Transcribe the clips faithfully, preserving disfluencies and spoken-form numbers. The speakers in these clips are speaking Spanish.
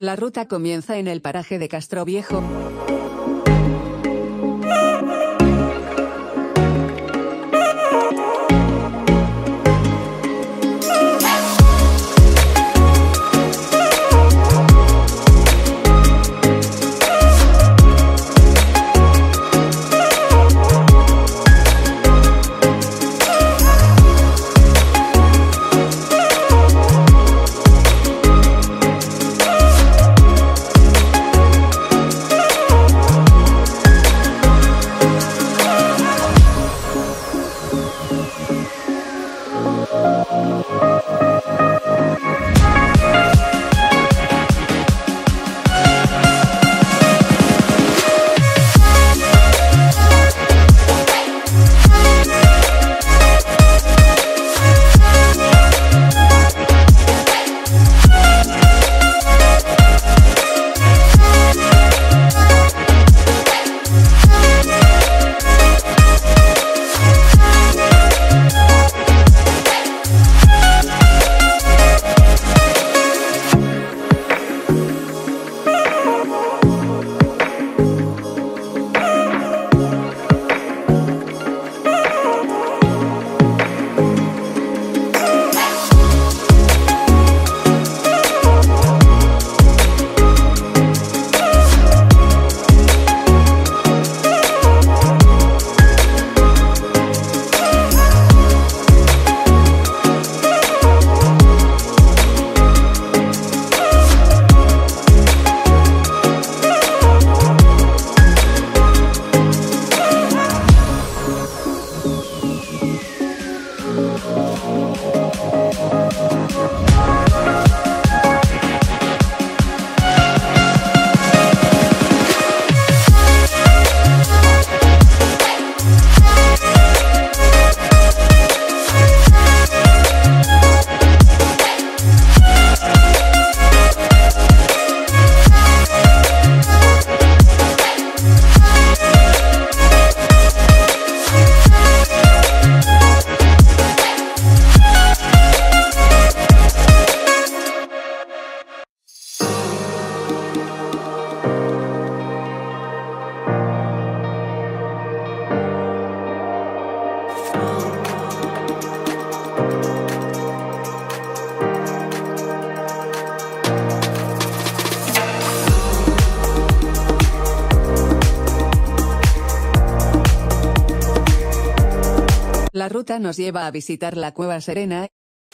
La ruta comienza en el paraje de Castroviejo. La ruta nos lleva a visitar la Cueva Serena.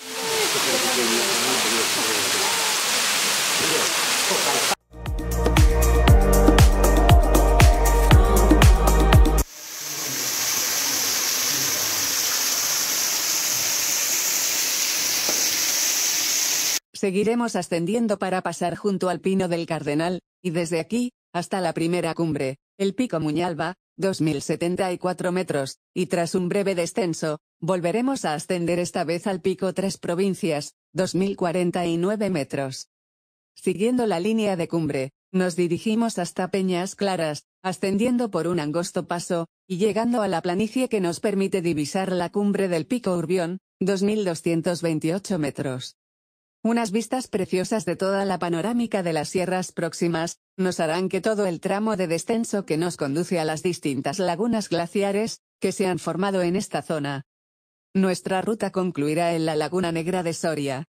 Seguiremos ascendiendo para pasar junto al Pino del Cardenal, y desde aquí, hasta la primera cumbre, el Pico Muñalba, dos mil setenta y cuatro metros, y tras un breve descenso, volveremos a ascender esta vez al Pico Tres Provincias, dos mil cuarenta y nueve metros. Siguiendo la línea de cumbre, nos dirigimos hasta Peñas Claras, ascendiendo por un angosto paso, y llegando a la planicie que nos permite divisar la cumbre del Pico Urbión, dos mil doscientos veintiocho metros. Unas vistas preciosas de toda la panorámica de las sierras próximas, nos harán que todo el tramo de descenso que nos conduce a las distintas lagunas glaciares, que se han formado en esta zona. Nuestra ruta concluirá en la Laguna Negra de Soria.